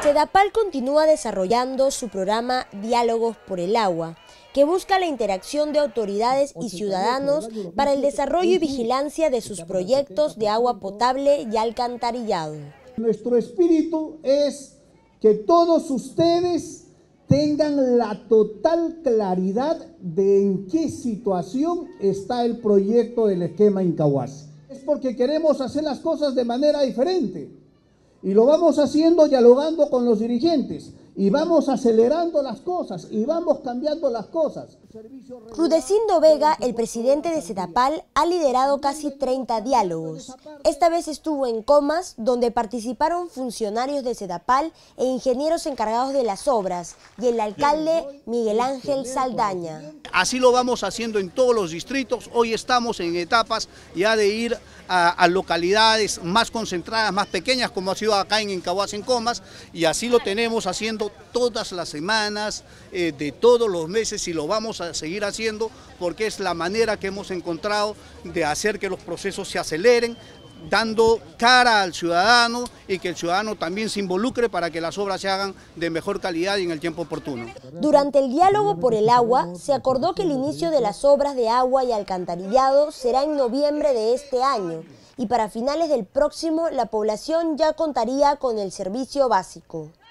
Sedapal continúa desarrollando su programa Diálogos por el Agua, que busca la interacción de autoridades y ciudadanos para el desarrollo y vigilancia de sus proyectos de agua potable y alcantarillado. Nuestro espíritu es que todos ustedes tengan la total claridad de en qué situación está el proyecto del esquema Incahuasi. Es porque queremos hacer las cosas de manera diferente y lo vamos haciendo dialogando con los dirigentes y vamos acelerando las cosas y vamos cambiando las cosas. Rudecindo Vega, el presidente de Sedapal, ha liderado casi 30 diálogos. Esta vez estuvo en Comas, donde participaron funcionarios de Sedapal e ingenieros encargados de las obras, y el alcalde Miguel Ángel Saldaña. Así lo vamos haciendo en todos los distritos. Hoy estamos en etapas ya de ir a localidades más concentradas, más pequeñas, como ha sido acá en Incahuasi, en Comas, y así lo tenemos haciendo todas las semanas, de todos los meses, y lo vamos a seguir haciendo porque es la manera que hemos encontrado de hacer que los procesos se aceleren, dando cara al ciudadano y que el ciudadano también se involucre para que las obras se hagan de mejor calidad y en el tiempo oportuno. Durante el diálogo por el agua, se acordó que el inicio de las obras de agua y alcantarillado será en noviembre de este año y para finales del próximo la población ya contaría con el servicio básico.